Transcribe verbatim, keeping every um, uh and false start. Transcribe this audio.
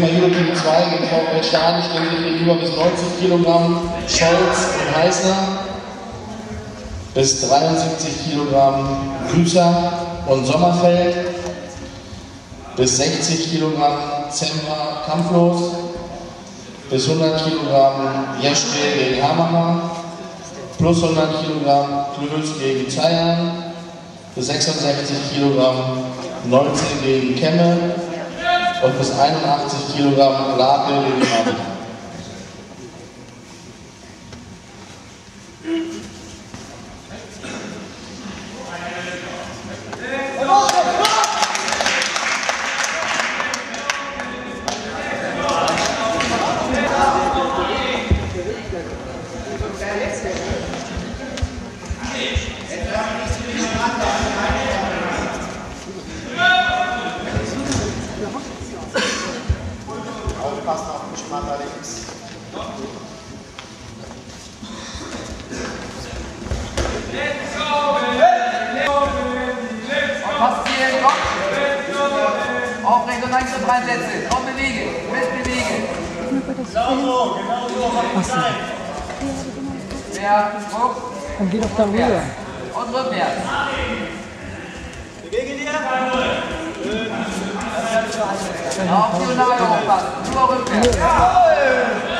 Team zwei gegen VfL Stahlen stehen sich gegenüber bis neunzig Kilogramm Scholz und Heißner, bis dreiundsiebzig Kilogramm Grüßer und Sommerfeld, bis sechzig Kilogramm Zemra kampflos, bis hundert Kilogramm Jeschke gegen Hamacher, plus hundert Kilogramm Klöß gegen Zeiern, bis sechsundsechzig Kilogramm Nolze gegen Kemme und bis einundachtzig Kilogramm Lake gegen Mann. Aufpassen auf den Schmatter links. Und passt hier den Kopf. Aufrecht und langsam reinsetzen. Und bewegen. Mit bewegen. Genau so, genau so. Mach sein. Mehr Druck. Dann geht auf der Ruhe. Und rückwärts. Bewege dir. Auf die Nase aufpassen. Nur rückwärts.